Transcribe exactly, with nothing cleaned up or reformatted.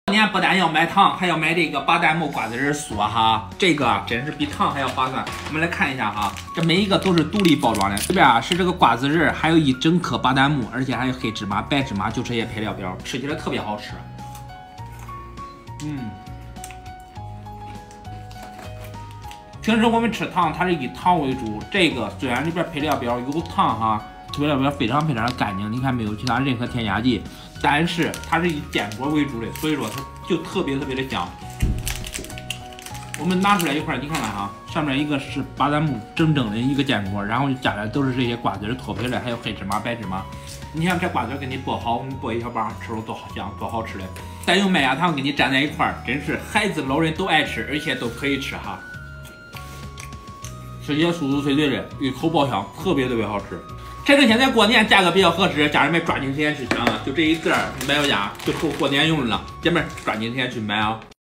过年不但要买糖，还要买这个巴旦木瓜子仁酥哈，这个真是比糖还要划算。我们来看一下哈，这每一个都是独立包装的，这边啊是这个瓜子仁，还有一整颗巴旦木，而且还有黑芝麻、白芝麻，就这些配料表，吃起来特别好吃。嗯，平时我们吃糖，它是以糖为主，这个虽然里边配料表有糖哈。 配料表非常非常的干净，你看没有其他任何添加剂，但是它是以坚果为主的，所以说它就特别特别的香。我们拿出来一块，你看看哈，上面一个是巴旦木整整的一个坚果，然后加的都是这些瓜子脱皮的，还有黑芝麻、白芝麻。你看这瓜子给你剥好，你剥一小棒，吃着多好香，多好吃的。再用麦芽糖给你粘在一块，真是孩子老人都爱吃，而且都可以吃哈。吃起来酥酥脆脆的，一口爆香，特别特别好吃。 趁着现在过年价格比较合适，家人们抓紧时间去抢啊！就这一个买回家就够过年用了，姐妹抓紧时间去买啊！